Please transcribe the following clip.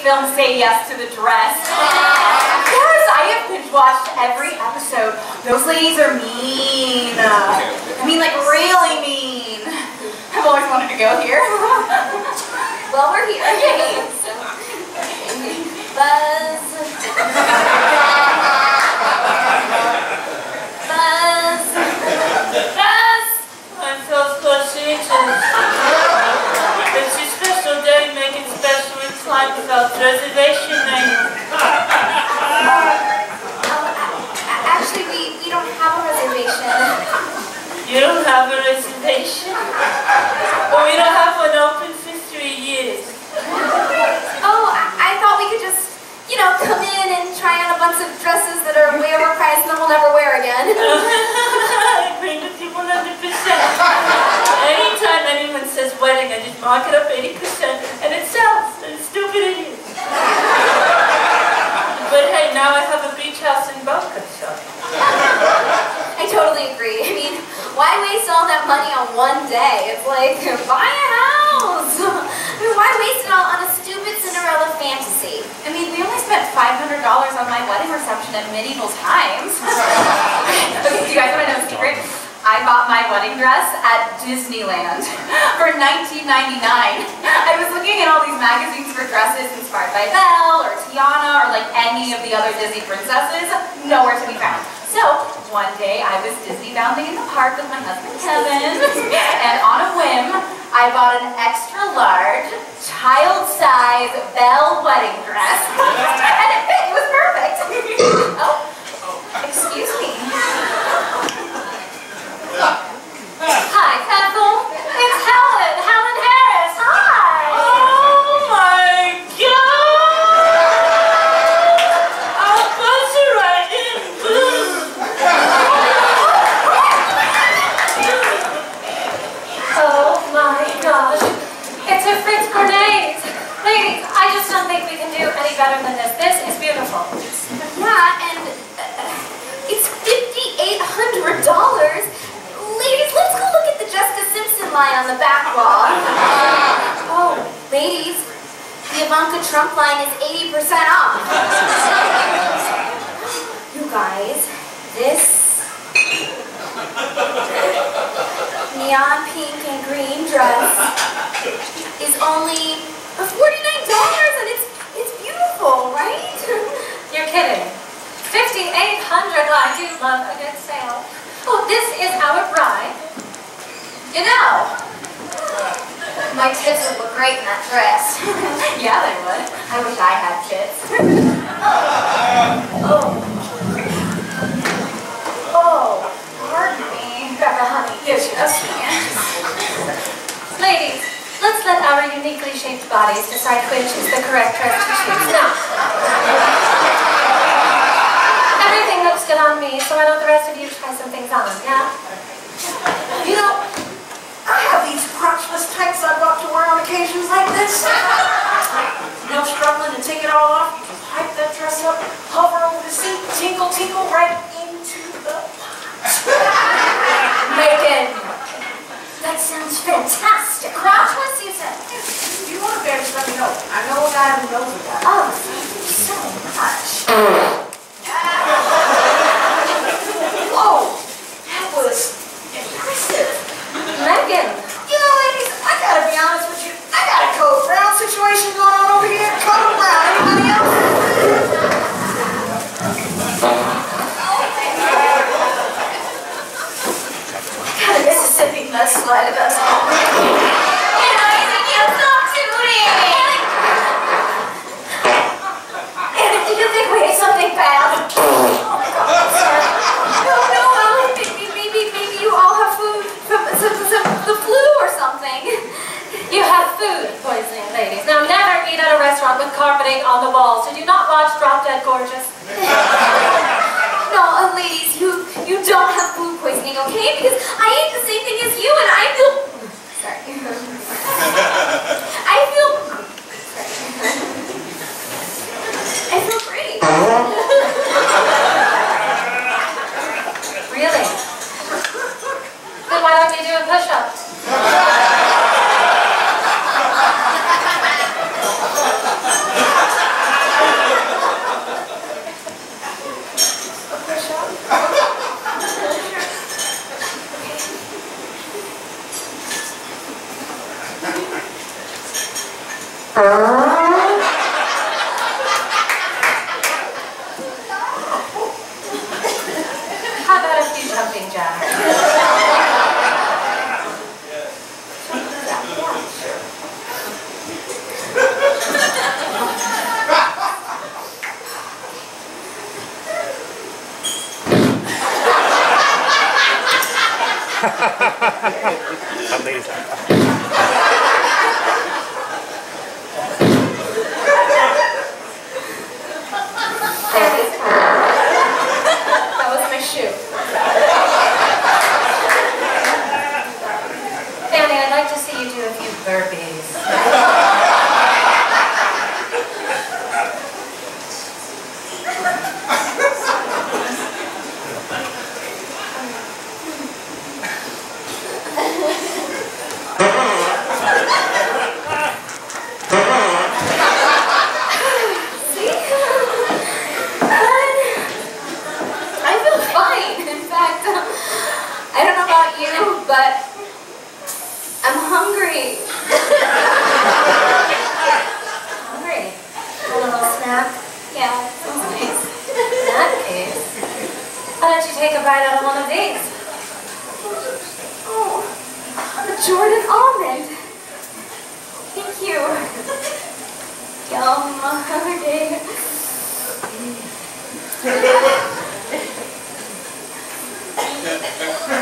film Say Yes to the Dress. Yes, I have binge-watched every episode. Those ladies are mean. I mean, like, really mean. I've always wanted to go here. Well, we're here. Okay. Buzz. Buzz. Buzz. I'm so conceited. It's a special day making special time without reservation menu. Actually, we don't have a reservation. You don't have a reservation? Well, we don't have one open for 3 years. Oh, I thought we could just, you know, come in and try on a bunch of dresses that are way overpriced and then we'll never wear again. I agree with you 100%. Anytime anyone says wedding, I just mark it up 80% and it sells. It's stupid idiots. But hey, now I have a beach house in Boca, so. I totally agree. I mean, why waste all that money on one day? It's like, buy a house! I mean, why waste it all on a stupid Cinderella fantasy? I mean, we only spent $500 on my wedding reception at medieval times. Okay, do you guys want to know a secret? I bought my wedding dress at Disneyland for $19.99. I was looking at all these magazines for dresses inspired by Belle or Tiana or like any of the other Disney princesses. Nowhere to be found. So, one day I was Disney bounding in the park with my husband Kevin, and on a whim, I bought an extra large, child-size Belle wedding dress, and it fit. It was perfect. Oh, excuse me. Hi, Ethel. It's Helen. Helen Harris. Hi. Oh my God! I'll buzz you right in. Oh my gosh. It's a Fritz Cordays. Ladies, I just don't think we can do any better than this. This is beautiful. Yeah, and it's $5,800. Ladies, let's go look at the Jessica Simpson line on the back wall. Oh, ladies, the Ivanka Trump line is 80% off. You guys, this neon pink and green dress is only $49 and it's beautiful, right? You're kidding. $5,800. I do love a good sale. Oh, this is our bride. You know, My tits would look great in that dress. yeah, they would. I wish I had tits. Oh, pardon me. Becca, honey. Yes, yes. Ladies, let's let our uniquely shaped bodies decide which is the correct dress to choose. Now, everything looks good on me, so why don't the rest of you try some things on, yeah? You know, I have these crotchless tights I bought to wear on occasions like this. No struggling to take it all off. You just hype that dress up, hover over the seat, tinkle, tinkle right into the Megan, that sounds fantastic. crotchless, you said. If you want a bear, just let me know. I know a guy who knows a guy. Oh, thank you so much. Whoa, that was impressive. Megan, You know, ladies, I gotta be honest with you. I got a Code Brown situation going on over here. Code Brown. Anybody else? Got a Mississippi mudslide about to happen. You know, you think you'll stop tooting. And did you think we ate something bad? Oh my God, sorry. No, maybe you all have food, the flu or something. you have food poisoning, ladies. Now, never eat at a restaurant with carpeting on the walls. Did you not watch Drop Dead Gorgeous? No, ladies, you don't have food poisoning, okay? Because I ate the same thing as you, and I feel. Sorry. I feel great. Really? Then why don't you do a push-up? How about a few jumping jacks? Some ladies are. That was my shoe. Fanny, I'd like to see you do a few burpees. But I'm hungry. Hungry? A little snack? Yeah, sounds nice. In that case, why don't you take a bite out of one of these? Oh, a Jordan almond. Thank you. Yum. Okay.